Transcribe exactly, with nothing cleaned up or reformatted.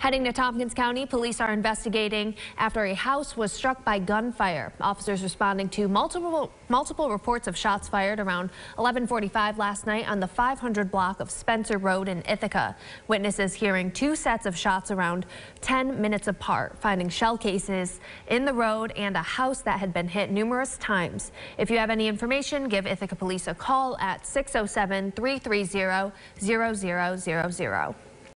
Heading to Tompkins County, police are investigating after a house was struck by gunfire. Officers responding to multiple multiple reports of shots fired around eleven forty-five last night on the five hundred block of Spencer Road in Ithaca. Witnesses hearing two sets of shots around ten minutes apart, finding shell cases in the road and a house that had been hit numerous times. If you have any information, give Ithaca Police a call at six oh seven, three three zero, zero zero zero zero.